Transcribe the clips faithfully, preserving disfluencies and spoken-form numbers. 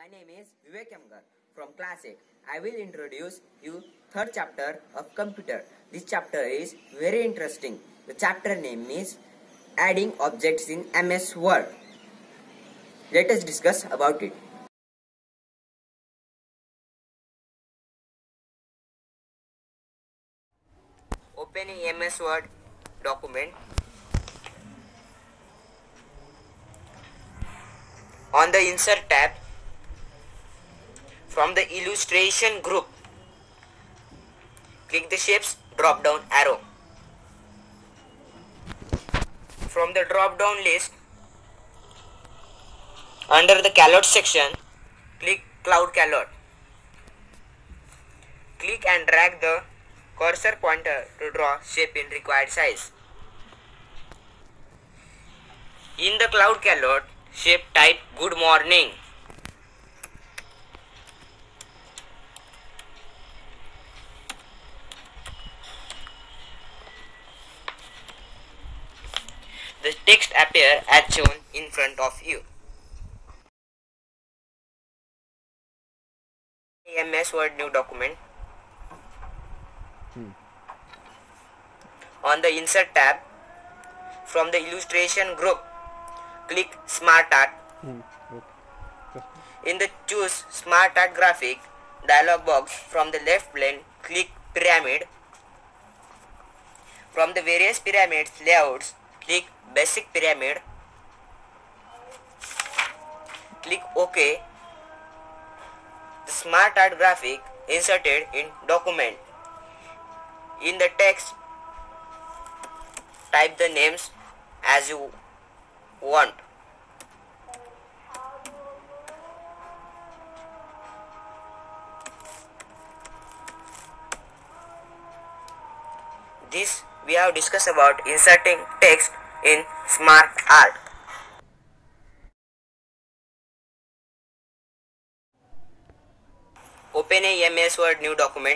My name is Vivek Amgar from class eight. I will introduce you third chapter of computer. This chapter is very interesting. The chapter name is adding objects in M S Word. Let us discuss about it. Open a M S Word document. On the Insert tab, from the Illustration group, click the Shapes drop-down arrow. From the drop-down list, under the Callout section, click Cloud Callout. Click and drag the cursor pointer to draw shape in required size. In the Cloud Callout, shape type Good Morning. The text appears as shown in front of you. M S Word new document. Hmm. On the Insert tab, from the Illustration group, click Smart Art. Hmm. Okay. In the Choose Smart Art Graphic dialog box, from the left pane, click Pyramid. From the various pyramids layouts, click Basic Pyramid. Click OK. The Smart Art graphic inserted in document. In the text, type the names as you want. This we have discussed about inserting text in Smart Art. Open a M S Word new document.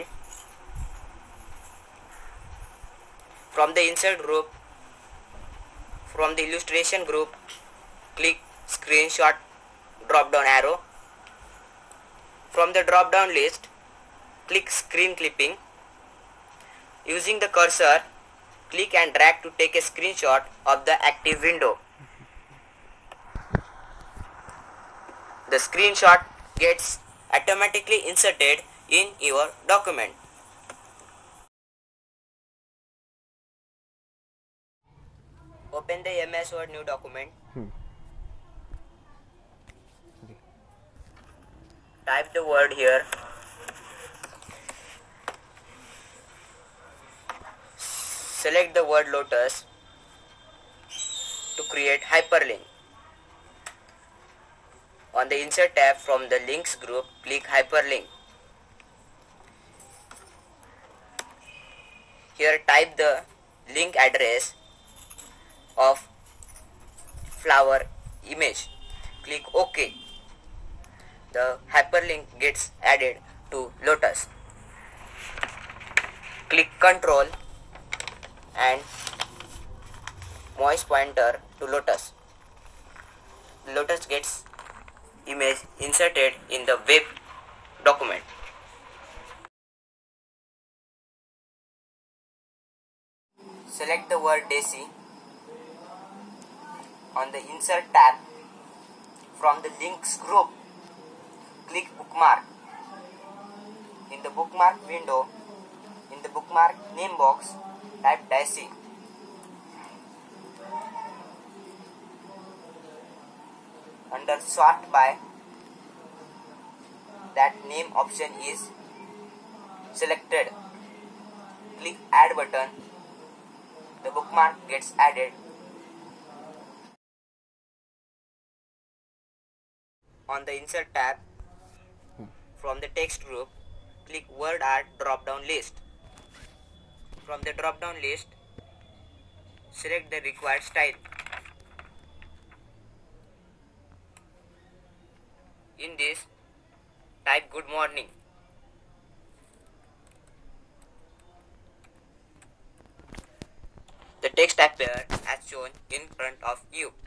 From the Insert group, from the Illustration group, click Screenshot drop-down arrow. From the drop-down list, click Screen Clipping. Using the cursor, click and drag to take a screenshot of the active window. The screenshot gets automatically inserted in your document. Open the M S Word new document. Hmm. Okay. Type the word here. Select the word Lotus to create hyperlink. On the Insert tab, from the Links group, click Hyperlink. Here type the link address of flower image. Click OK. The hyperlink gets added to Lotus. Click Control and mouse pointer to Lotus. Lotus gets image inserted in the web document. Select the word Daisy. On the Insert tab, from the Links group, click Bookmark. In the Bookmark window, in the Bookmark name box, type Daisy. Under Sort By, that name option is selected. Click Add button. The bookmark gets added. On the Insert tab, from the Text group, click Word Art drop-down list. From the drop-down list, select the required style. In this, type Good Morning. The text appears as shown in front of you.